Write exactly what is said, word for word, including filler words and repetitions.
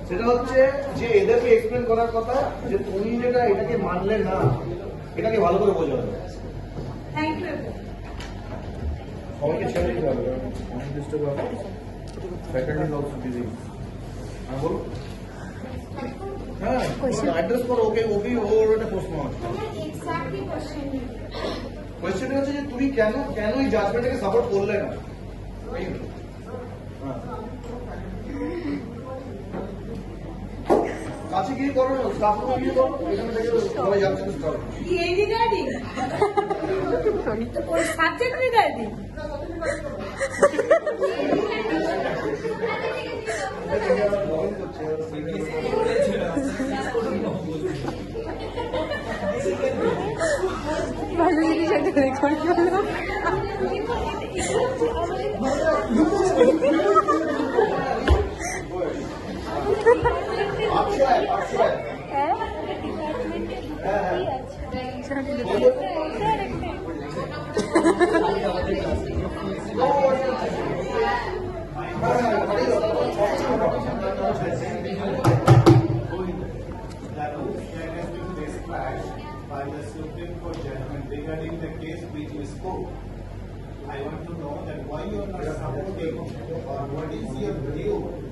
সেটা হচ্ছে যে এদেরকে এক্সপ্লেন করার কথা যে তুমি যেটা এটাকে মানলে না, এটাকে ভালো করে বোঝানো। Thank you. সবাইকে ছেড়ে দিতে হবে, অনেক ডিস্টার্ব হবে। Faculty is also busy. হ্যাঁ বলো। হ্যাঁ অ্যাড্রেস করো ওকে, ওকে ওর একটা প্রশ্ন আছে। এক্স্যাক্টলি কোশ্চেন কোয়েশ্চেন হচ্ছে যে তুমি কেন কেন এই জাজমেন্টটাকে সাপোর্ট করলে না। কাছে গিয়ে করো, স্টাফ রুমে গিয়ে করো, এখানে থেকে সবাই জাজমেন্ট করো। কি এই রিগার্ডিং ওই সাবজেক্ট রিগার্ডিং ভালো জিনিস একটা রেকর্ড করলো। By the Supreme Court judgment regarding the case which you spoke, I want to know that why you are not supporting or what is your view